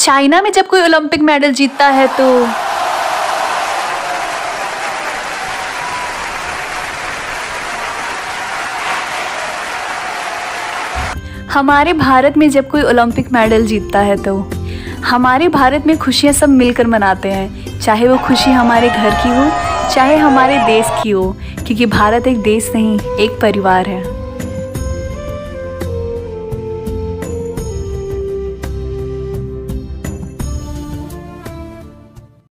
China में जब कोई ओलंपिक मेडल जीतता है तो हमारे भारत में जब कोई ओलंपिक मेडल जीतता है तो हमारे भारत में खुशियाँ सब मिलकर मनाते हैं, चाहे वो खुशी हमारे घर की हो चाहे हमारे देश की हो, क्योंकि भारत एक देश नहीं एक परिवार है।